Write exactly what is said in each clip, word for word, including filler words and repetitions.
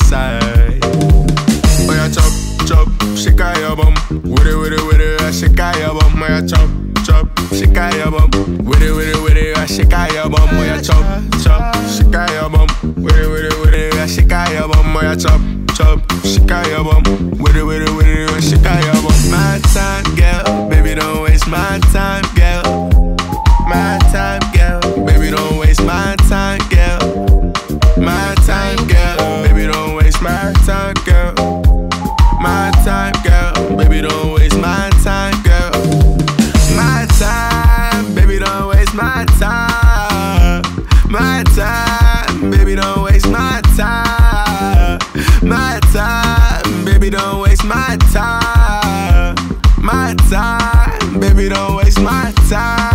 side. Oh yeah, chop, chop, shake your bum. With it, with it, with it, I shake your bum. Oh yeah, chop, chop, shake your bum. With it, with it, with it, I shake your bum. Oh yeah, chop, chop, shake your bum. With it, with it, with it, I shake your bum. Oh yeah, chop, chop, shake your bum. With it, with it, with it, I shake your bum. My time, girl, baby, don't waste my time, girl. My time, girl, baby, don't waste my time, girl. My time, girl, baby, don't waste my time, girl. My time, girl, baby, don't waste my time, girl. My time, baby, don't waste my time. My time, baby, don't waste my time. My time, baby, don't waste my time. My time, baby, don't waste my time.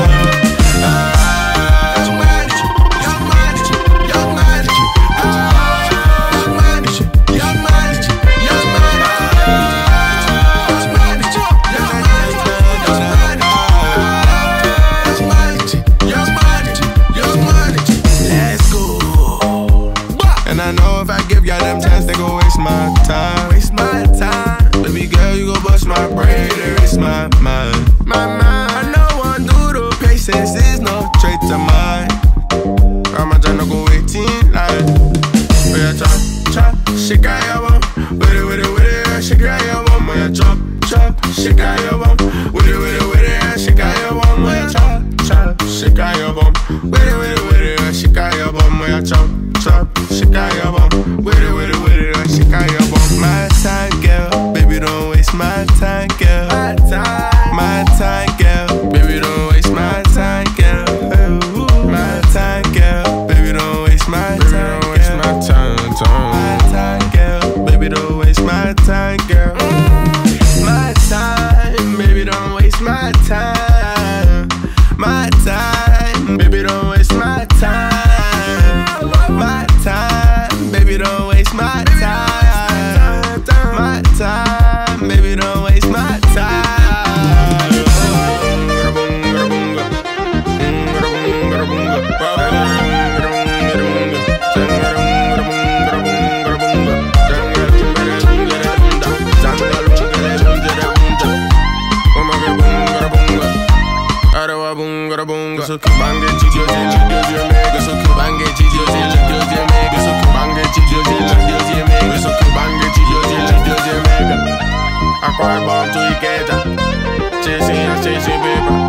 I know if I give y'all them chance, they gon' waste my time. Waste my time. Baby girl, you gon' bust my brain, erase my mind. My mind. I know one do the patience is no trait of mine. I'm a tryna go eighteen line. Oh yeah, chop, chop, shake your bum. With it, with it, with it, shake your bum. Oh yeah, chop, chop, shake your bum. With it, with it, with it, shake your bum. Oh yeah, chop, chop, shake your bum. With it, with it, with it, shake your bum. Oh yeah, chop. Chop, shake your bum. With it, with it, with it, I shake your bum. My time, girl, baby, don't waste my time, girl. My time, my time, girl, baby, don't waste my time, girl. My time, girl, baby, don't waste my time, girl. My time, girl, baby, don't waste my time, girl. My time, baby, don't waste my time. My time, baby, don't waste my time. My time, baby, don't waste my time. My time, baby, don't waste my time. So kubange chijo chijo chijo so kubange chijo chijo chijo so kubange chijo chijo chijo so kubange chijo chijo chijo I cry bomb to Ikeda chasing chasing paper.